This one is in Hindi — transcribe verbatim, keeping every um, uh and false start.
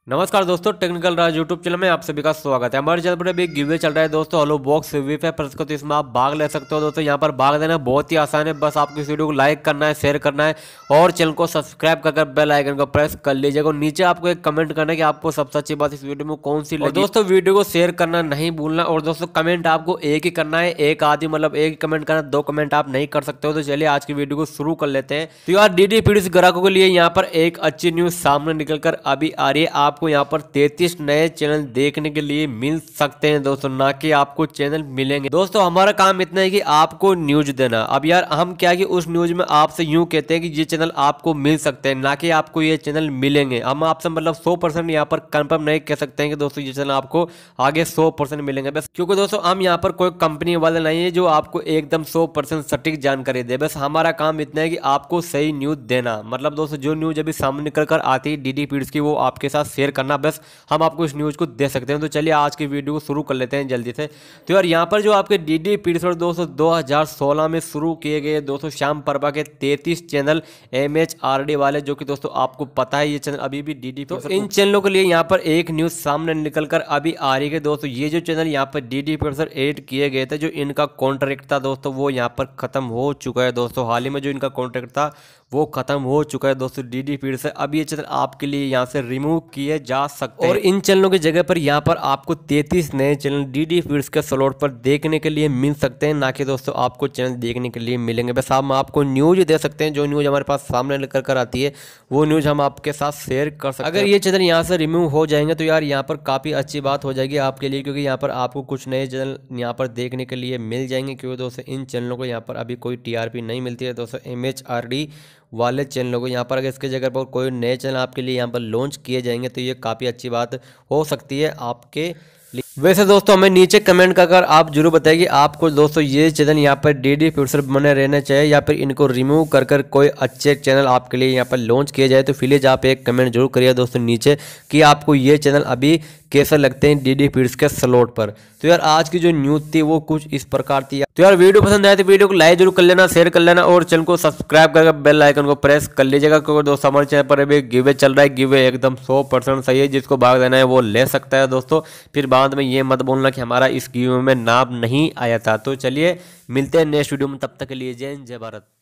नमस्कार दोस्तों, टेक्निकल राज यूट्यूब चैनल में आप सभी का स्वागत है। हमारे चैनल पर अभी गिव चल रहा है दोस्तों, हलो बॉक्स वीप है पर तो इसमें आप भाग ले सकते हो दोस्तों। यहाँ पर भाग देना बहुत ही आसान है, बस आपको इस वीडियो को लाइक करना है, शेयर करना है और चैनल को सब्सक्राइब कर बेल आइकन को प्रेस कर लीजिएगा। नीचे आपको एक कमेंट करना है कि आपको सबसे अच्छी बात इस वीडियो में कौन सी लगी। दोस्तों वीडियो को शेयर करना नहीं भूलना और दोस्तों कमेंट आपको एक ही करना है, एक आदि मतलब एक ही कमेंट करना, दो कमेंट आप नहीं कर सकते हो। तो चलिए आज की वीडियो को शुरू कर लेते हैं। तो यार डीडी फीड्स ग्राहकों के लिए यहाँ पर एक अच्छी न्यूज सामने निकल कर अभी आ रही है। आपको यहाँ पर तैंतीस नए चैनल देखने के लिए मिल सकते हैं दोस्तों, ना कि आपको चैनल मिलेंगे। दोस्तों हमारा काम इतना है कि आपको न्यूज देना। अब यार हम क्या कि उस न्यूज में आपसे यूं कहते हैं कि ये चैनल आपको मिल सकते हैं, ना कि आपको ये चैनल मिलेंगे। हम आपसे मतलब सौ परसेंट यहाँ पर कंफर्म नहीं कह सकते हैं कि दोस्तों ये चैनल आपको आगे सौ परसेंट मिलेंगे, बस क्योंकि दोस्तों हम यहाँ पर कोई कंपनी वाले नहीं है जो आपको एकदम सौ परसेंट सटीक जानकारी दे। बस हमारा काम इतना है कि आपको सही न्यूज देना। मतलब दोस्तों जो न्यूज अभी सामने निकल कर आती है डीडी फीड्स की, वो आपके साथ शेयर करना, बस हम आपको इस न्यूज़ को दे सकते हैं। तो चलिए आज की वीडियो को शुरू कर लेते हैं जल्दी से। तो यार यहाँ पर जो आपके डीडी फीड्स और दोस्तों दो हज़ार सोलह में शुरू किए गए दोस्तों श्याम परवा के तैंतीस channel M H R D वाले, जो कि दोस्तों आपको पता है ये चैनल अभी भी डीडी तो इन चैनलों के लिए यहाँ पर एक न्यूज़ सामने निकल कर अभी आ रही है दोस्तों। ये जो चैनल यहाँ पर डीडी फीड्स एड किए गए थे, जो इनका कॉन्ट्रैक्ट था दोस्तों वो यहाँ पर खत्म हो चुका है दोस्तों। हाल ही में जो इनका कॉन्ट्रैक्ट था वो खत्म हो चुका है दोस्तों डीडी फीड्स से। अब ये चैनल आपके लिए यहाँ से रिमूव किए जा सकते हैं और इन चैनलों की जगह पर यहाँ पर आपको तैंतीस नए चैनल डीडी फीड्स के स्लॉट पर देखने के लिए मिल सकते हैं, ना कि दोस्तों आपको चैनल देखने के लिए मिलेंगे। बस हम आपको न्यूज दे सकते हैं, जो न्यूज हमारे पास सामने लेकर कर आती है वो न्यूज हम आपके साथ शेयर कर सकते हैं। अगर ये चैनल यहाँ से रिमूव हो जाएंगे तो यार यहाँ पर काफ़ी अच्छी बात हो जाएगी आपके लिए, क्योंकि यहाँ पर आपको कुछ नए चैनल यहाँ पर देखने के लिए मिल जाएंगे। क्योंकि दोस्तों इन चैनलों को यहाँ पर अभी कोई टी आर पी नहीं मिलती है दोस्तों एम एच आर डी वाले चैनलों को। यहाँ पर अगर इसके जगह पर कोई नए चैनल आपके लिए यहाँ पर लॉन्च किए जाएंगे तो ये काफ़ी अच्छी बात हो सकती है आपके लिए। वैसे दोस्तों हमें नीचे कमेंट कर कर आप जरूर बताइए कि आपको दोस्तों ये चैनल यहाँ पर डीडी फीड्स पर बने रहने चाहिए या फिर इनको रिमूव कर कर कोई अच्छे चैनल आपके लिए यहाँ पर लॉन्च किए जाए। तो प्लीज़ आप एक कमेंट जरूर करिए दोस्तों नीचे कि आपको ये चैनल अभी कैसे लगते हैं डीडी फीड्स के स्लॉट पर। तो यार आज की जो न्यूज़ थी वो कुछ इस प्रकार थी। तो यार वीडियो पसंद आए तो वीडियो को लाइक जरूर कर लेना, शेयर कर लेना और चैनल को सब्सक्राइब करके बेल आइकन को प्रेस कर लीजिएगा, क्योंकि दोस्तों हमारे चैनल पर अभी गिवे चल रहा है। गिवे एकदम सौ परसेंट सही है, जिसको भाग देना है वो ले सकता है दोस्तों। फिर बाद में ये मत बोलना कि हमारा इस गिवे में नाम नहीं आया था। तो चलिए मिलते हैं नेक्स्ट वीडियो में, तब तक के लिए जय हिंद जय भारत।